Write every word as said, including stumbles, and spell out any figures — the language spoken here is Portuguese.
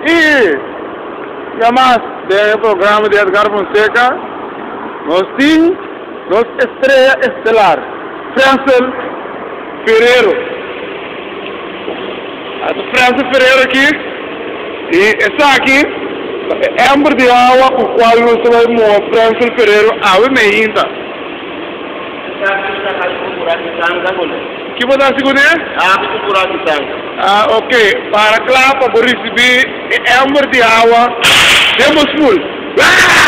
E llamas del programa de Edgar Fonseca, nós temos nossa estrela estelar, Francis Ferero. A Francis Ferero aqui, e essa aqui é um de água com o qual nós vamos Francis Ferero água meinta. Que você está seguro? Ah, ok. Para lá, para receber é um de água, temos full.